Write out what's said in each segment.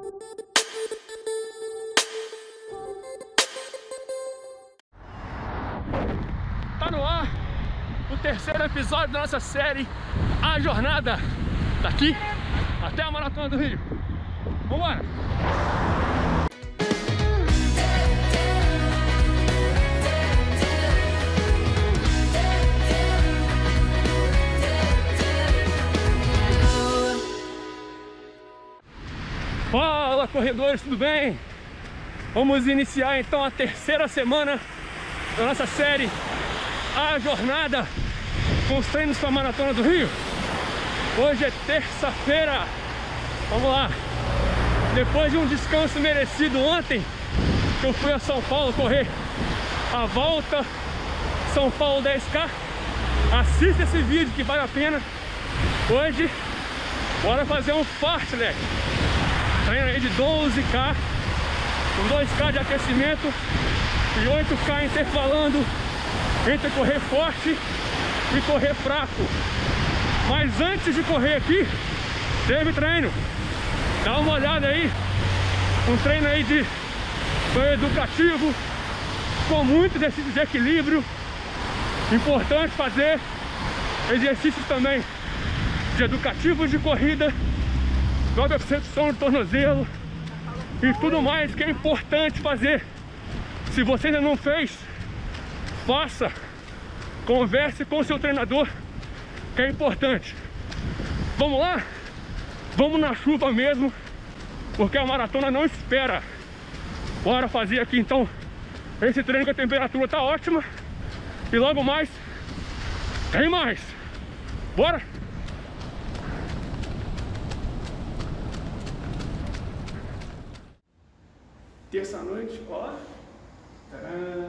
Tá no ar o terceiro episódio da nossa série A Jornada, daqui até a Maratona do Rio. Vambora! Fala, corredores, tudo bem? Vamos iniciar então a terceira semana da nossa série A Jornada com os treinos para a Maratona do Rio. Hoje é terça-feira. Vamos lá. Depois de um descanso merecido ontem, que eu fui a São Paulo correr a volta São Paulo 10K, assista esse vídeo que vale a pena. Hoje, bora fazer um fartlek. Treino aí de 12K, com 2K de aquecimento e 8K intervalando entre correr forte e correr fraco. Mas antes de correr aqui, teve treino. Dá uma olhada aí, um treino aí de educativo, com muito exercício de equilíbrio. Importante fazer exercícios também de educativos de corrida, nova percepção do tornozelo e tudo mais que é importante fazer. Se você ainda não fez, faça, converse com o seu treinador, que é importante. Vamos lá? Vamos na chuva mesmo, porque a maratona não espera. Bora fazer aqui então esse treino, que a temperatura tá ótima e logo mais tem mais. Bora? Terça-noite, ó. Tcharam.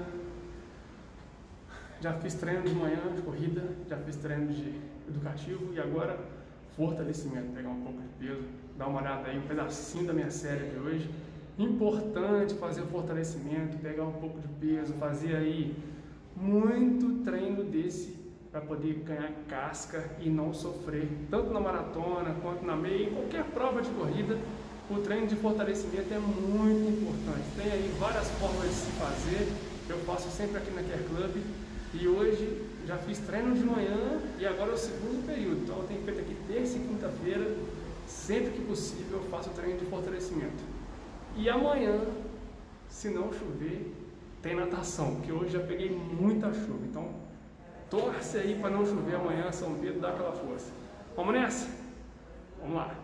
Já fiz treino de manhã de corrida, já fiz treino de educativo e agora fortalecimento, pegar um pouco de peso. Dá uma olhada aí, um pedacinho da minha série de hoje. Importante fazer o fortalecimento, pegar um pouco de peso, fazer aí muito treino desse para poder ganhar casca e não sofrer, tanto na maratona quanto na meia, em qualquer prova de corrida. O treino de fortalecimento é muito importante. Tem aí várias formas de se fazer. Eu faço sempre aqui na Care Club. E hoje já fiz treino de manhã e agora é o segundo período. Então eu tenho feito aqui terça e quinta-feira. Sempre que possível eu faço treino de fortalecimento. E amanhã, se não chover, tem natação. Porque hoje já peguei muita chuva. Então torce aí para não chover amanhã. São Pedro, dá aquela força. Vamos nessa? Vamos lá.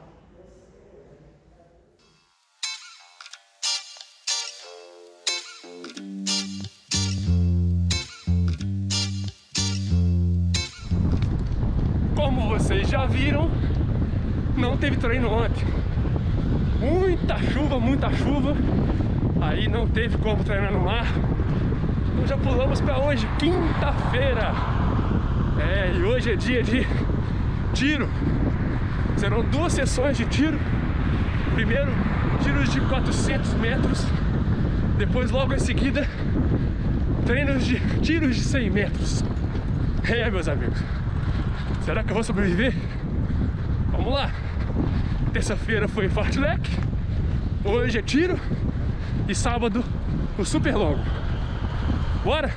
Como vocês já viram, não teve treino ontem. Muita chuva, aí não teve como treinar no mar. Então já pulamos para hoje, quinta-feira. E hoje é dia de tiro. Serão 2 sessões de tiro. Primeiro, tiros de 400 metros. Depois, logo em seguida, treinos de tiros de 100 metros. Meus amigos, será que eu vou sobreviver? Vamos lá! Terça-feira foi fartlek, hoje é tiro e sábado o super longo. Bora!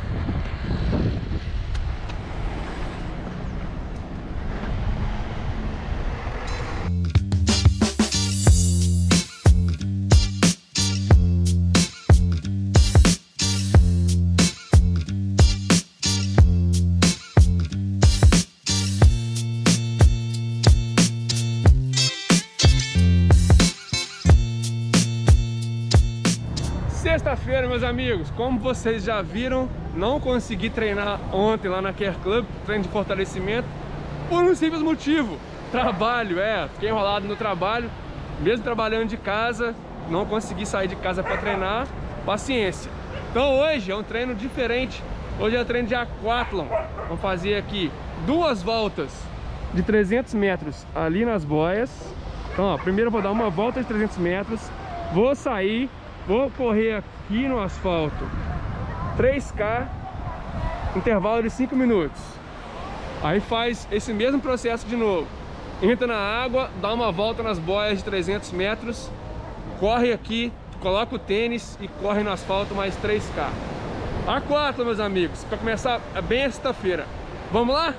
Sexta-feira, meus amigos, como vocês já viram, não consegui treinar ontem lá na Care Club, treino de fortalecimento, por um simples motivo: trabalho. Fiquei enrolado no trabalho, mesmo trabalhando de casa, não consegui sair de casa para treinar, paciência. Então hoje é um treino diferente, hoje é treino de aquathlon. Vamos fazer aqui 2 voltas de 300 metros ali nas boias. Então, ó, primeiro eu vou dar uma volta de 300 metros, vou sair, vou correr aqui no asfalto 3K, intervalo de 5 minutos. Aí faz esse mesmo processo de novo. Entra na água, dá uma volta nas boias de 300 metros corre aqui, coloca o tênis e corre no asfalto mais 3K. A 4, meus amigos, para começar bem esta sexta-feira. Vamos lá?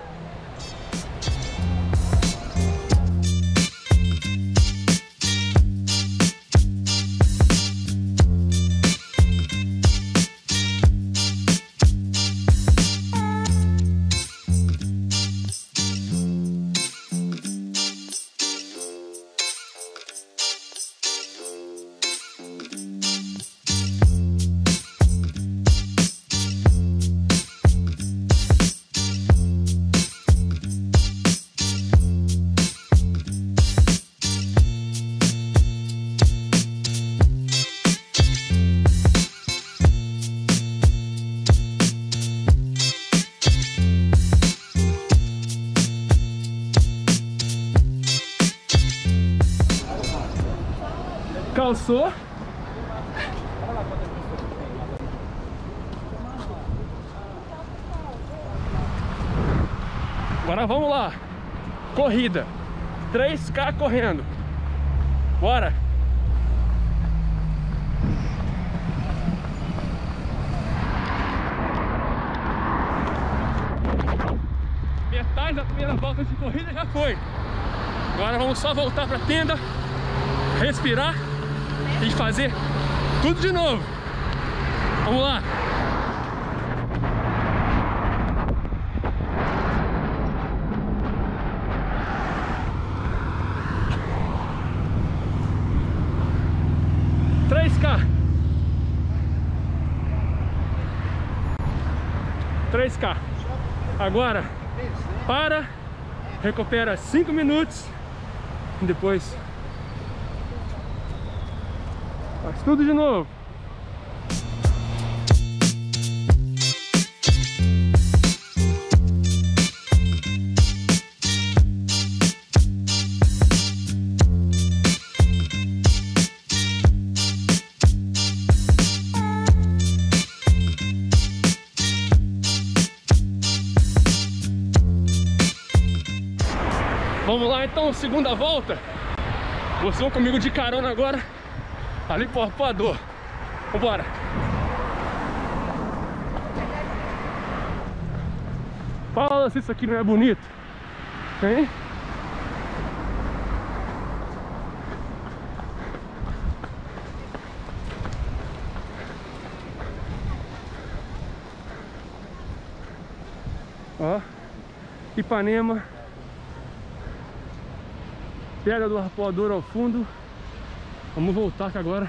Calçou. Agora vamos lá. Corrida. 3K correndo. Bora. Metade da primeira volta de corrida já foi. Agora vamos só voltar para a tenda, respirar e fazer tudo de novo. Vamos lá. Três K. Agora para, recupera 5 minutos e depois faz tudo de novo. Vamos lá então, segunda volta. Vocês vão comigo de carona agora ali pro arpoador. Vambora. Fala se isso aqui não é bonito, hein? Ó, Ipanema. Pedra do arpoador ao fundo. Vamos voltar que agora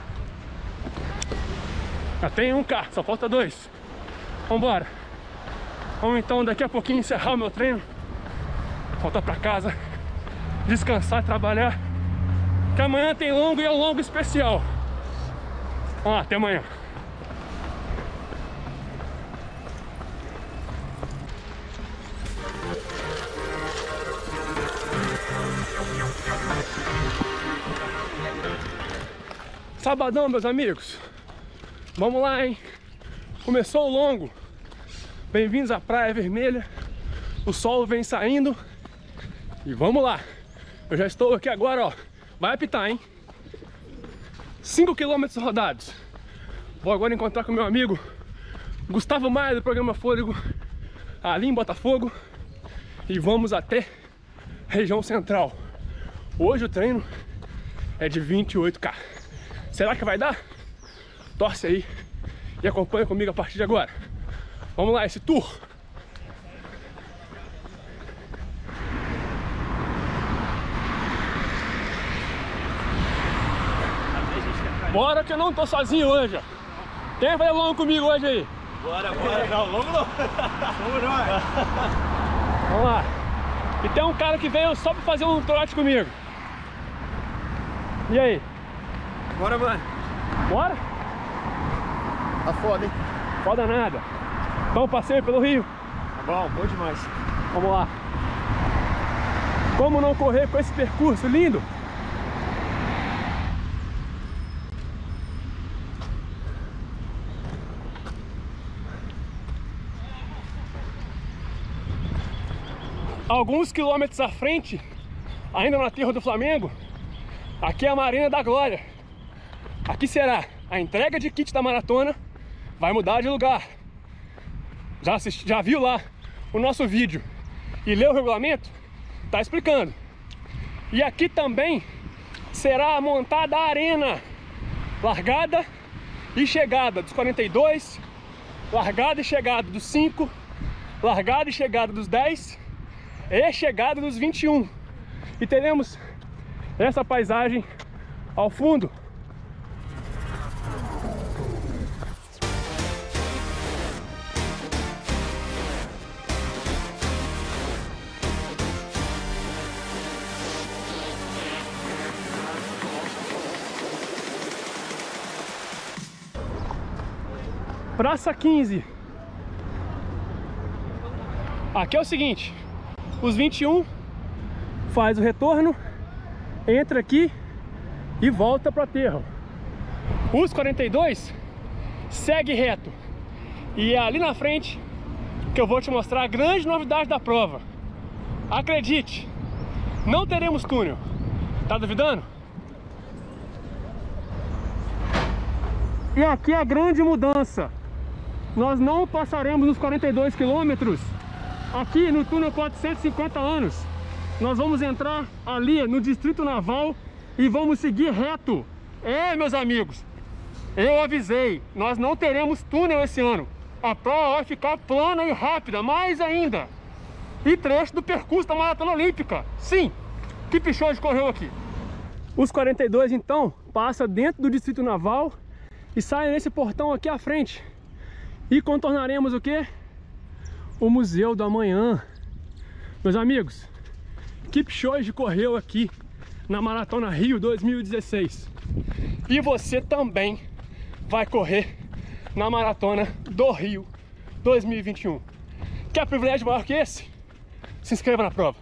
já tem 1K, só falta 2. Vambora. Vamos então daqui a pouquinho encerrar o meu treino, voltar pra casa, descansar, trabalhar, que amanhã tem longo e é um longo especial. Vamos lá, até amanhã. Sabadão, meus amigos. Vamos lá, hein? Começou o longo. Bem-vindos à Praia Vermelha. O sol vem saindo. E vamos lá. Eu já estou aqui agora, ó. Vai apitar, hein? 5 km rodados. Vou agora encontrar com meu amigo Gustavo Maia, do programa Fôlego, ali em Botafogo. E vamos até região central. Hoje o treino é de 28K. Será que vai dar? Torce aí e acompanha comigo a partir de agora. Vamos lá, esse tour. Bora que eu não tô sozinho hoje. Quem vai longo comigo hoje aí? Bora, bora. Não, vamos não. Vamos nós. Vamos lá. E tem um cara que veio só pra fazer um trote comigo. E aí? Bora, mano. Bora? Tá foda, hein? Foda nada. Então, passeio pelo Rio. Tá bom demais. Vamos lá. Como não correr com esse percurso lindo? Alguns quilômetros à frente, ainda no aterro do Flamengo, aqui é a Marina da Glória. Aqui será a entrega de kit da maratona. Vai mudar de lugar. Já viu lá o nosso vídeo e leu o regulamento? Tá explicando. E aqui também será montada a arena. Largada e chegada dos 42, largada e chegada dos 5, largada e chegada dos 10 e chegada dos 21. E teremos essa paisagem ao fundo. Praça 15. Aqui é o seguinte: os 21 faz o retorno, entra aqui e volta para o aterro. Os 42 segue reto. E é ali na frente que eu vou te mostrar a grande novidade da prova. Acredite, não teremos túnel. Tá duvidando? E aqui é a grande mudança. Nós não passaremos nos 42 quilômetros aqui no túnel 450 anos. Nós vamos entrar ali no Distrito Naval e vamos seguir reto. Meus amigos, eu avisei, nós não teremos túnel esse ano. A prova vai ficar plana e rápida, mais ainda. E trecho do percurso da Maratona Olímpica. Sim, que Pichoge correu aqui. Os 42 então passa dentro do Distrito Naval e sai nesse portão aqui à frente. E contornaremos o quê? O Museu do Amanhã. Meus amigos, Kipchoge correu aqui na Maratona Rio 2016. E você também vai correr na Maratona do Rio 2021. Quer privilégio maior que esse? Se inscreva na prova.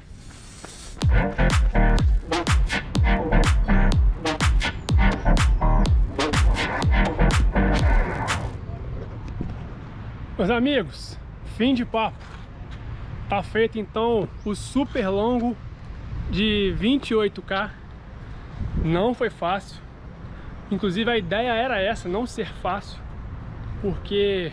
Meus amigos, fim de papo. Tá feito então o super longo de 28K. Não foi fácil. Inclusive a ideia era essa, não ser fácil. Porque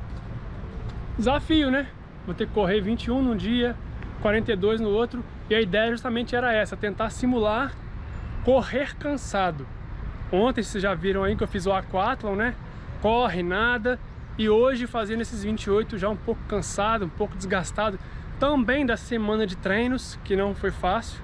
desafio, né? Vou ter que correr 21 num dia, 42 no outro. E a ideia justamente era essa, tentar simular correr cansado. Ontem vocês já viram aí que eu fiz o aquatlon, né? Corre, nada. E hoje fazendo esses 28 já um pouco cansado, um pouco desgastado. Também da semana de treinos, que não foi fácil.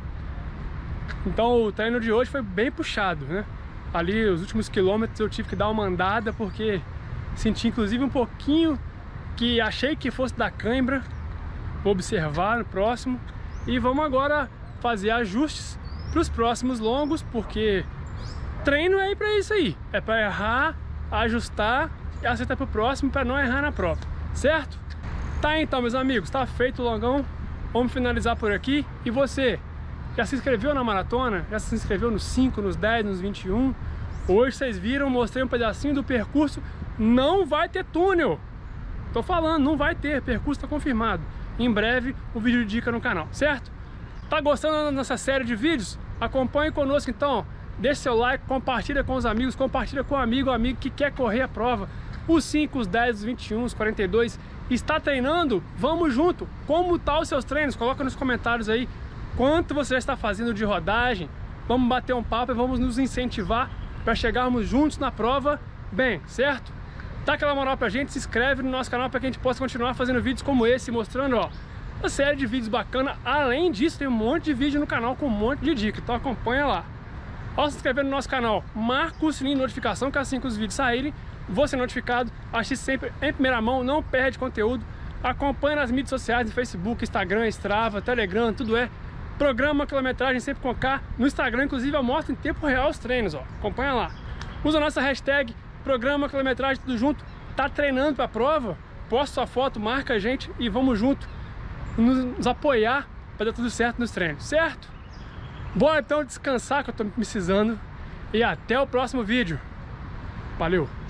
Então o treino de hoje foi bem puxado, né? Ali os últimos quilômetros eu tive que dar uma andada, porque senti inclusive um pouquinho que achei que fosse da cãibra. Vou observar no próximo. E vamos agora fazer ajustes para os próximos longos, porque treino é para isso aí. É para errar, ajustar e acertar para o próximo, para não errar na prova, certo? Tá então, meus amigos, tá feito o longão. Vamos finalizar por aqui. E você, já se inscreveu na maratona? Já se inscreveu nos 5, nos 10, nos 21? Hoje vocês viram, mostrei um pedacinho do percurso. Não vai ter túnel. Tô falando, não vai ter, percurso tá confirmado. Em breve o vídeo de dica no canal, certo? Tá gostando da nossa série de vídeos? Acompanhe conosco então. Deixe seu like, compartilha com os amigos, compartilha com o amigo que quer correr a prova. Os 5, os 10, os 21, os 42. Está treinando? Vamos junto. Como tá os seus treinos? Coloca nos comentários aí quanto você já está fazendo de rodagem. Vamos bater um papo e vamos nos incentivar para chegarmos juntos na prova bem, certo? Dá aquela moral pra gente, se inscreve no nosso canal para que a gente possa continuar fazendo vídeos como esse, mostrando, ó, uma série de vídeos bacana. Além disso, tem um monte de vídeo no canal com um monte de dica, então acompanha lá. Ao se inscrever no nosso canal, marca o sininho de notificação, que assim que os vídeos saírem, vou ser notificado. Assiste sempre em primeira mão, não perde conteúdo. Acompanha nas mídias sociais, no Facebook, Instagram, Strava, Telegram, tudo é Programa Quilometragem, sempre com K. No Instagram, inclusive, eu mostro em tempo real os treinos, ó. Acompanha lá. Usa a nossa hashtag Programa Quilometragem, tudo junto. Tá treinando pra prova? Posta sua foto, marca a gente e vamos junto nos apoiar para dar tudo certo nos treinos, certo? Bora então descansar, que eu tô precisando. E até o próximo vídeo. Valeu!